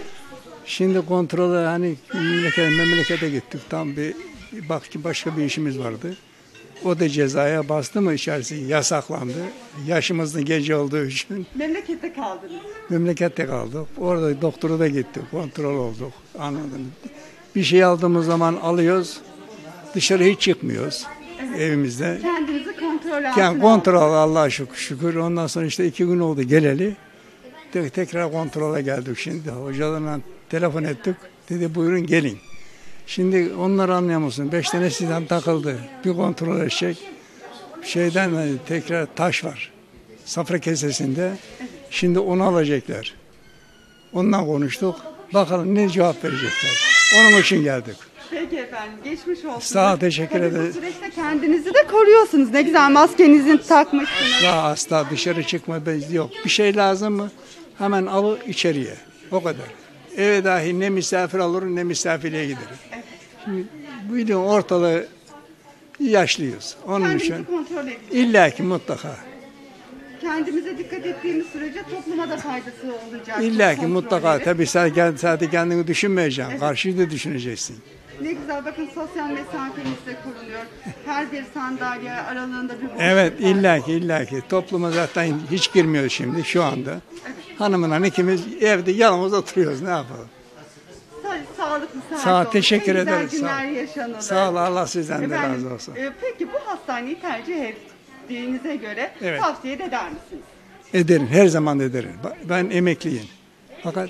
Şimdi kontrole hani memlekete gittik. Tam bir başka bir işimiz vardı. O da cezaya bastı mı içerisi yasaklandı. Yaşımızın gece olduğu için Memlekette kaldınız. memlekette kaldık. Orada doktora da gittik. Kontrol olduk. Anladın. Bir şey aldığımız zaman alıyoruz. Dışarı hiç çıkmıyoruz. Evimizde. Kendinizi kontrol altına Yani aldınız. kontrol Allah'a şükür. Ondan sonra işte 2 gün oldu geleli. Tekrar kontrole geldik şimdi. Hocalarla telefon ettik. Dedi buyurun gelin. Şimdi onları anlıyor musun? 5 tane sistem takıldı. Bir kontrol edecek. Şeyden tekrar taş var. Safra kesesinde. Şimdi onu alacaklar. Ondan konuştuk. Bakalım ne cevap verecekler. Onun için geldik. Peki efendim, geçmiş olsun. Sağ ol, teşekkür Tabii ederim. Bu süreçte kendinizi de koruyorsunuz. Ne güzel maskenizi takmışsınız. Asla dışarı çıkma yok. Bir şey lazım mı? Hemen al içeriye. O kadar. Eve dahi ne misafir alırım ne misafirliğe giderim. Şimdi biliyorsun ortalığı yaşlıyız. Onun Kendinizi için kontrol edin. illaki mutlaka. Kendimize dikkat ettiğimiz sürece topluma da faydası olacak. İllaki Bu mutlaka. kontrolleri. Tabii sen sadece kendini düşünmeyeceksin. Karşıyı da düşüneceksin. Ne güzel, bakın sosyal mesafemiz de korunuyor. Her bir sandalye aralığında bir boşluk Evet var. illaki. Topluma zaten hiç girmiyor şimdi şu anda. Hanımla ikimiz evde yalnız oturuyoruz. Ne yapalım? Sağlıklı, sıhhatli Sağ ol, olun. teşekkür Ne güzel ederim. günler yaşanılır. Sağ ol, Allah sizden de Efendim, razı olsun. Peki bu hastaneyi tercih ettiğinize göre Evet. tavsiye de eder misiniz? Ederim, her zaman ederim. Ben emekliyim. Fakat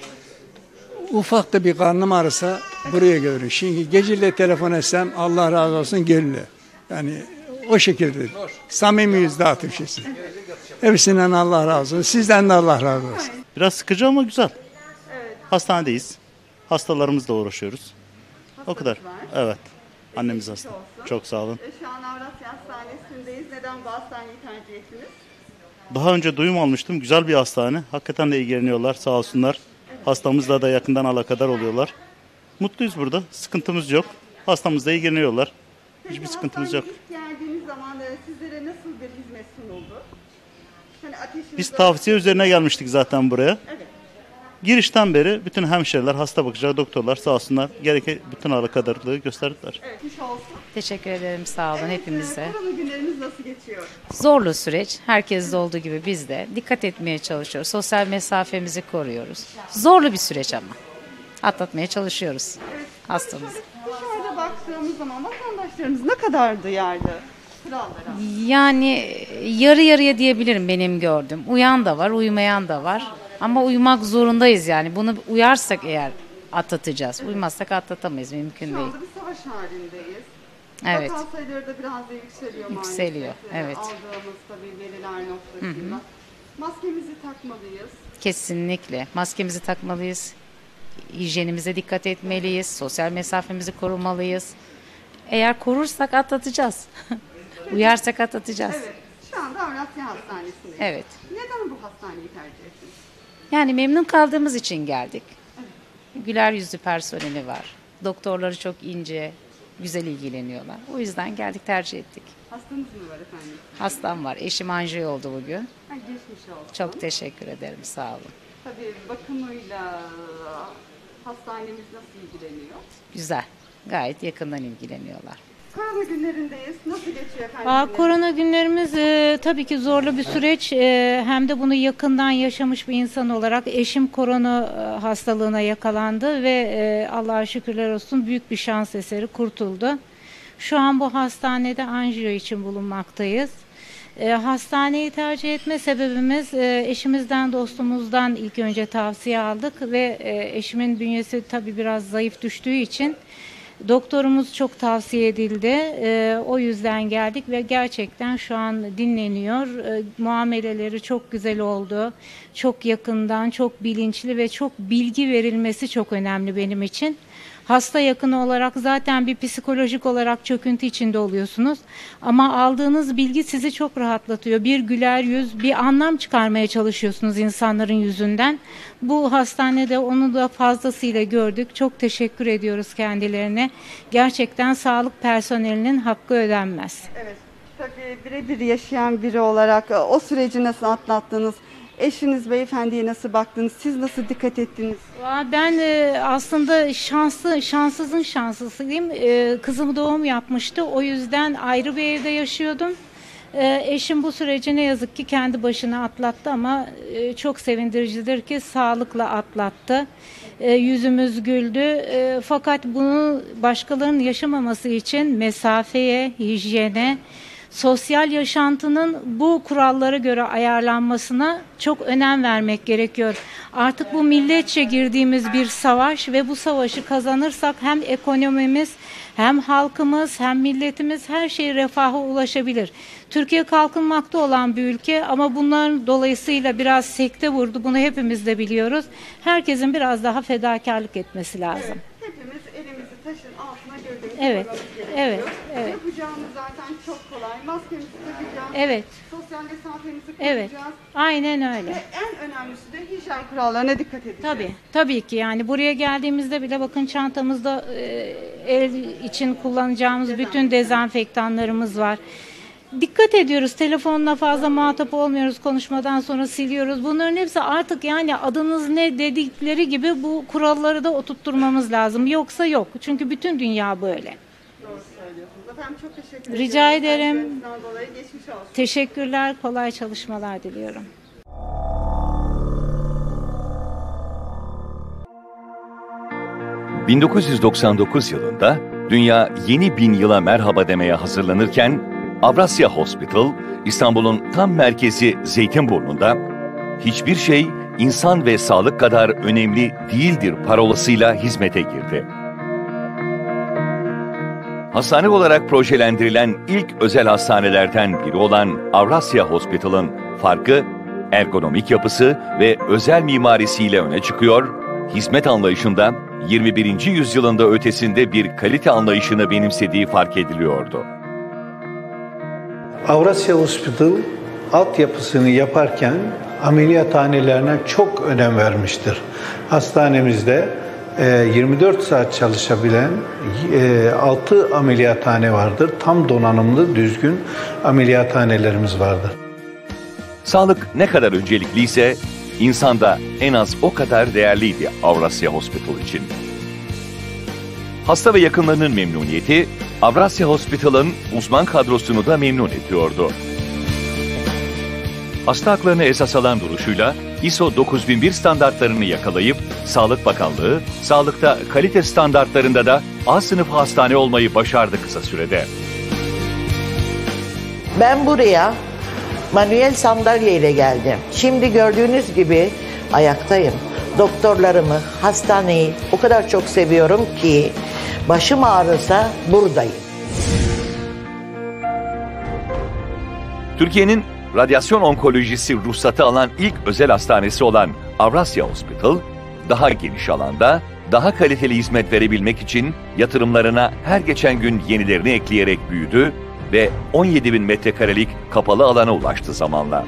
ufak da bir karnım ağrısa buraya gelirim. Şimdi geceyle telefon etsem Allah razı olsun gelirler. Yani o şekilde samimiyiz dağıtım şeysi. Hepsinden Allah razı olsun. Sizden de Allah razı olsun. Biraz sıkıcı ama güzel. Hastanedeyiz. Hastalarımızla uğraşıyoruz. O kadar. Evet. Annemiz hasta. Çok sağ olun. Şu an Avrasya Hastanesi'ndeyiz. Neden bu hastaneyi tercih ettiniz? Daha önce duyum almıştım. Güzel bir hastane. Hakikaten de ilgileniyorlar. Sağ olsunlar. Hastamızla da yakından alakadar oluyorlar. Mutluyuz burada. Sıkıntımız yok. Hastamızla ilgileniyorlar. Hiçbir sıkıntımız yok. Hastaneye ilk geldiğiniz zaman sizlere nasıl bir hizmet sunuldu? Hani ateşiniz Biz tavsiye üzerine gelmiştik zaten buraya. Evet. Girişten beri bütün hemşireler, hasta bakıcılar, doktorlar sağ olsunlar gereken bütün alakadarlığı gösterdiler. Evet, hoş olsun. Teşekkür ederim, sağ olun hepimize. Korona günleriniz nasıl geçiyor? Zorlu süreç, herkeste olduğu gibi biz de dikkat etmeye çalışıyoruz. Sosyal mesafemizi koruyoruz. Zorlu bir süreç ama atlatmaya çalışıyoruz hastamızı. Dışarıda baktığımız zaman vatandaşlarımız ne kadar duyarlı kurallara? Yani yarı yarıya diyebilirim benim gördüğüm. Uyan da var, uyumayan da var. Ama uyumak zorundayız yani. Bunu uyarsak eğer atlatacağız. Uymazsak atlatamayız, mümkün Şu değil. anda bir savaş halindeyiz. Evet. Vaka sayıları da biraz da yükseliyor maalesef. Yükseliyor, evet. Aldığımız tabii veriler noktasında. Maskemizi takmalıyız. Kesinlikle. Maskemizi takmalıyız. Hijyenimize dikkat etmeliyiz. Sosyal mesafemizi korumalıyız. Eğer korursak atlatacağız. Uyarsak atlatacağız. Evet. Şu anda Avrasya Hastanesi'ndeyiz. Evet. Neden bu hastaneyi tercih ettiniz? Yani memnun kaldığımız için geldik. Güler yüzlü personeli var. Doktorları çok ince, güzel ilgileniyorlar. O yüzden geldik, tercih ettik. Hastanız mı var efendim? Hastam var. Eşim anjiyo oldu bugün. Ha, geçmiş olsun. Çok teşekkür ederim. Sağ olun. Tabii bakımıyla hastanemiz nasıl ilgileniyor? Güzel. Gayet yakından ilgileniyorlar. Korona günlerindeyiz. Nasıl geçiyor efendim? Korona günlerimiz tabii ki zorlu bir süreç. Hem de bunu yakından yaşamış bir insan olarak eşim korona hastalığına yakalandı ve Allah'a şükürler olsun büyük bir şans eseri kurtuldu. Şu an bu hastanede anjiyo için bulunmaktayız. Hastaneyi tercih etme sebebimiz eşimizden, dostumuzdan ilk önce tavsiye aldık ve eşimin bünyesi tabii biraz zayıf düştüğü için Doktorumuz çok tavsiye edildi. O yüzden geldik ve gerçekten şu an dinleniyor. Muameleleri çok güzel oldu. Çok yakından, çok bilinçli ve çok bilgi verilmesi çok önemli benim için. Hasta yakını olarak zaten bir psikolojik olarak çöküntü içinde oluyorsunuz. Ama aldığınız bilgi sizi çok rahatlatıyor. Bir güler yüz, bir anlam çıkarmaya çalışıyorsunuz insanların yüzünden. Bu hastanede onu da fazlasıyla gördük. Çok teşekkür ediyoruz kendilerine. Gerçekten sağlık personelinin hakkı ödenmez. Evet, tabii birebir yaşayan biri olarak o süreci nasıl atlattınız? Eşiniz beyefendiye nasıl baktınız? Siz nasıl dikkat ettiniz? Ben aslında şanssızın şanslısıyım. Kızım doğum yapmıştı. O yüzden ayrı bir evde yaşıyordum. Eşim bu süreci ne yazık ki kendi başına atlattı ama çok sevindiricidir ki sağlıkla atlattı. Yüzümüz güldü. Fakat bunu başkalarının yaşamaması için mesafeye, hijyene, sosyal yaşantının bu kurallara göre ayarlanmasına çok önem vermek gerekiyor. Artık bu milletçe girdiğimiz bir savaş ve bu savaşı kazanırsak hem ekonomimiz, hem halkımız, hem milletimiz her şey refaha ulaşabilir. Türkiye kalkınmakta olan bir ülke ama bunların dolayısıyla biraz sekte vurdu. Bunu hepimiz de biliyoruz. Herkesin biraz daha fedakarlık etmesi lazım. Evet, hepimiz elimizi taşın altına gördüğümüz evet, evet. Yapacağımız zaten çok kolay. Maskemizi takacağız. Evet. Sosyal mesafemizi koruyacağız. Evet. Aynen öyle. Ve en önemlisi de hijyen kurallarına dikkat edeceğiz. Tabii ki yani buraya geldiğimizde bile bakın çantamızda el için kullanacağımız bütün dezenfektanlarımız var. Dikkat ediyoruz. Telefonla fazla muhatap olmuyoruz. Konuşmadan sonra siliyoruz. Bunların hepsi artık yani adınız ne dedikleri gibi bu kuralları da oturtturmamız lazım. Yoksa yok. Çünkü bütün dünya böyle. Doğru söylüyorsunuz. Efendim çok teşekkür ederim. Rica ederim. Dolayı geçmiş olsun. Teşekkürler. Kolay çalışmalar diliyorum. ...1999 yılında dünya yeni 1000 yıla merhaba demeye hazırlanırken Avrasya Hospital, İstanbul'un tam merkezi Zeytinburnu'nda hiçbir şey insan ve sağlık kadar önemli değildir parolasıyla hizmete girdi. Hastane olarak projelendirilen ilk özel hastanelerden biri olan Avrasya Hospital'ın farkı, ergonomik yapısı ve özel mimarisiyle öne çıkıyor, hizmet anlayışında 21. yüzyılında ötesinde bir kalite anlayışını benimsediği fark ediliyordu. Avrasya Hospital altyapısını yaparken ameliyathanelerine çok önem vermiştir. Hastanemizde 24 saat çalışabilen 6 ameliyathane vardır. Tam donanımlı, düzgün ameliyathanelerimiz vardır. Sağlık ne kadar öncelikliyse insan da en az o kadar değerliydi Avrasya Hospital için. Hasta ve yakınlarının memnuniyeti Avrasya Hospital'ın uzman kadrosunu da memnun ediyordu. Hasta haklarını esas alan duruşuyla ISO 9001 standartlarını yakalayıp Sağlık Bakanlığı, sağlıkta kalite standartlarında da A sınıfı hastane olmayı başardı kısa sürede. Ben buraya manuel sandalye ile geldim. Şimdi gördüğünüz gibi ayaktayım. Doktorlarımı, hastaneyi o kadar çok seviyorum ki başım ağrırsa buradayım. Türkiye'nin radyasyon onkolojisi ruhsatı alan ilk özel hastanesi olan Avrasya Hospital, daha geniş alanda, daha kaliteli hizmet verebilmek için yatırımlarına her geçen gün yenilerini ekleyerek büyüdü ve 17.000 metrekarelik kapalı alana ulaştı zamanla.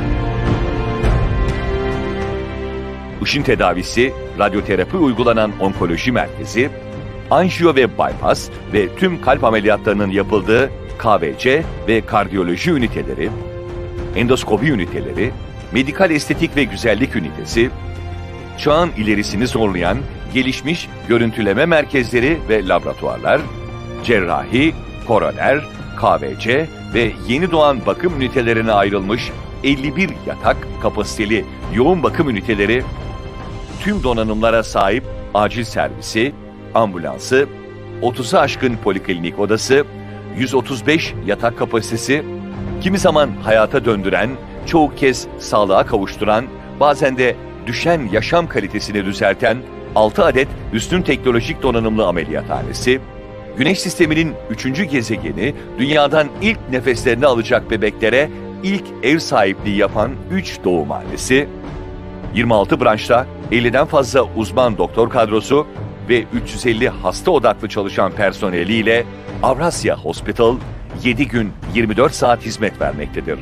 Işın tedavisi, radyoterapi uygulanan onkoloji merkezi, anjiyo ve bypass ve tüm kalp ameliyatlarının yapıldığı KVC ve kardiyoloji üniteleri, endoskopi üniteleri, medikal estetik ve güzellik ünitesi, çağın ilerisini zorlayan gelişmiş görüntüleme merkezleri ve laboratuvarlar, cerrahi, koroner, KVC ve yeni doğan bakım ünitelerine ayrılmış 51 yatak kapasiteli yoğun bakım üniteleri, tüm donanımlara sahip acil servisi, ambulansı, 30'u aşkın poliklinik odası, 135 yatak kapasitesi, kimi zaman hayata döndüren, çoğu kez sağlığa kavuşturan, bazen de düşen yaşam kalitesini düzelten 6 adet üstün teknolojik donanımlı ameliyathanesi, Güneş sisteminin 3. gezegeni, dünyadan ilk nefeslerini alacak bebeklere ilk ev sahipliği yapan 3 doğumhanesi, 26 branşta 50'den fazla uzman doktor kadrosu ve 350 hasta odaklı çalışan personeliyle Avrasya Hospital 7 gün 24 saat hizmet vermektedir.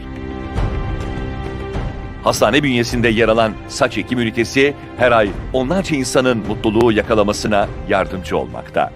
Hastane bünyesinde yer alan saç ekim ünitesi her ay onlarca insanın mutluluğu yakalamasına yardımcı olmakta.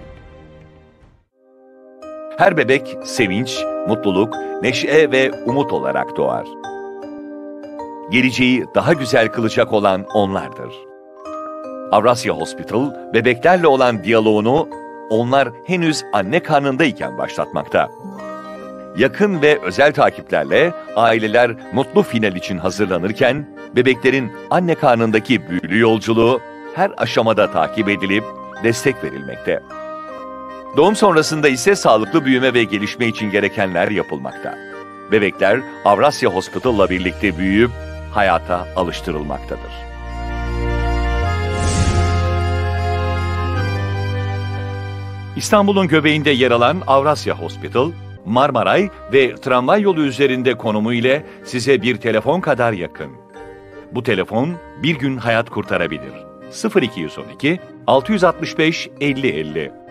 Her bebek sevinç, mutluluk, neşe ve umut olarak doğar. Geleceği daha güzel kılacak olan onlardır. Avrasya Hospital, bebeklerle olan diyaloğunu onlar henüz anne karnındayken başlatmakta. Yakın ve özel takiplerle aileler mutlu final için hazırlanırken, bebeklerin anne karnındaki büyülü yolculuğu her aşamada takip edilip destek verilmekte. Doğum sonrasında ise sağlıklı büyüme ve gelişme için gerekenler yapılmakta. Bebekler Avrasya Hospital'la birlikte büyüyüp hayata alıştırılmaktadır. İstanbul'un göbeğinde yer alan Avrasya Hospital, Marmaray ve tramvay yolu üzerinde konumu ile size bir telefon kadar yakın. Bu telefon bir gün hayat kurtarabilir. 0212 665 50 50